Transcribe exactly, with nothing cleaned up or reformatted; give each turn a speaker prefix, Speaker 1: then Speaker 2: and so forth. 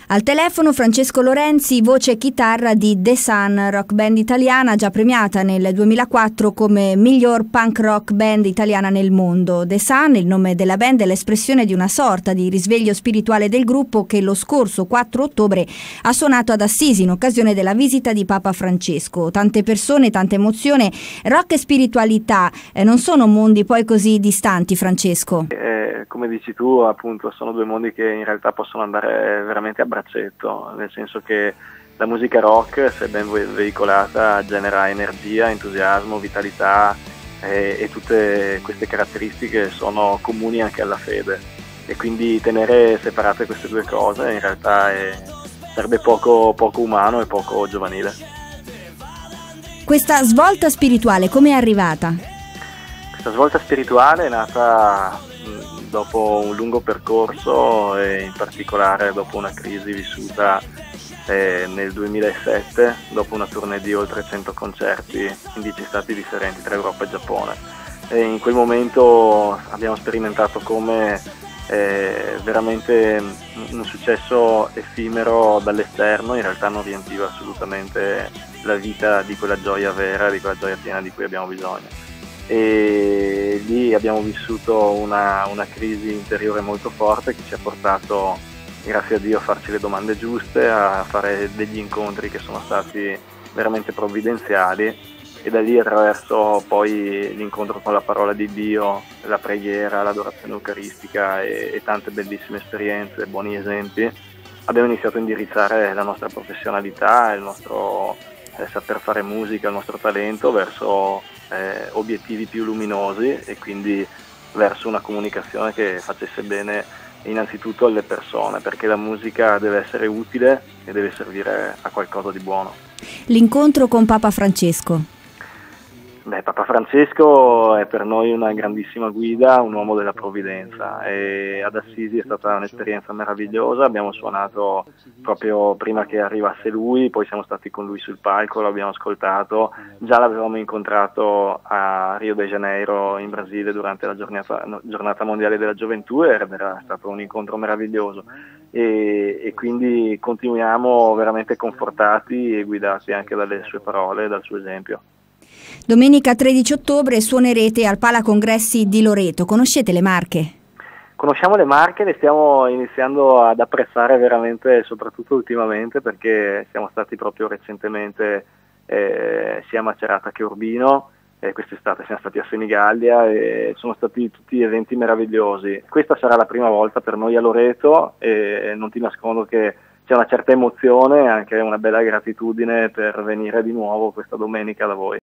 Speaker 1: Al telefono Francesco Lorenzi, voce e chitarra di The Sun, rock band italiana già premiata nel duemilaquattro come miglior punk rock band italiana nel mondo. The Sun, il nome della band, è l'espressione di una sorta di risveglio spirituale del gruppo che lo scorso quattro ottobre ha suonato ad Assisi in occasione della visita di Papa Francesco. Tante persone, tanta emozione, rock e spiritualità eh, non sono mondi poi così distanti, Francesco.
Speaker 2: Eh, come dici tu, appunto, sono due mondi che in realtà possono andare veramente a braccetto, nel senso che la musica rock, se ben veicolata, genera energia, entusiasmo, vitalità eh, e tutte queste caratteristiche sono comuni anche alla fede, e quindi tenere separate queste due cose in realtà è, sarebbe poco, poco umano e poco giovanile.
Speaker 1: Questa svolta spirituale come è arrivata?
Speaker 2: Questa svolta spirituale è nata dopo un lungo percorso e in particolare dopo una crisi vissuta eh, nel duemilasette, dopo una tournée di oltre cento concerti in dieci stati differenti tra Europa e Giappone. E in quel momento abbiamo sperimentato come eh, veramente un successo effimero dall'esterno in realtà non riempiva assolutamente la vita di quella gioia vera, di quella gioia piena di cui abbiamo bisogno. E lì abbiamo vissuto una, una crisi interiore molto forte che ci ha portato, grazie a Dio, a farci le domande giuste, a fare degli incontri che sono stati veramente provvidenziali, e da lì, attraverso poi l'incontro con la parola di Dio, la preghiera, l'adorazione eucaristica e, e tante bellissime esperienze, buoni esempi, abbiamo iniziato a indirizzare la nostra professionalità, il nostro eh, saper fare musica, il nostro talento verso Eh, obiettivi più luminosi, e quindi verso una comunicazione che facesse bene innanzitutto alle persone, perché la musica deve essere utile e deve servire a qualcosa di buono.
Speaker 1: L'incontro con Papa Francesco.
Speaker 2: Beh, Papa Francesco è per noi una grandissima guida, un uomo della provvidenza, e ad Assisi è stata un'esperienza meravigliosa. Abbiamo suonato proprio prima che arrivasse lui, poi siamo stati con lui sul palco, l'abbiamo ascoltato, già l'avevamo incontrato a Rio de Janeiro in Brasile durante la giornata, giornata mondiale della gioventù, ed era stato un incontro meraviglioso, e, e quindi continuiamo veramente confortati e guidati anche dalle sue parole e dal suo esempio.
Speaker 1: Domenica tredici ottobre suonerete al Pala Congressi di Loreto. Conoscete le Marche?
Speaker 2: Conosciamo le Marche, le stiamo iniziando ad apprezzare veramente, soprattutto ultimamente, perché siamo stati proprio recentemente eh, sia a Macerata che a Urbino, e quest'estate siamo stati a Senigallia, e sono stati tutti eventi meravigliosi. Questa sarà la prima volta per noi a Loreto, e non ti nascondo che c'è una certa emozione e anche una bella gratitudine per venire di nuovo questa domenica da voi.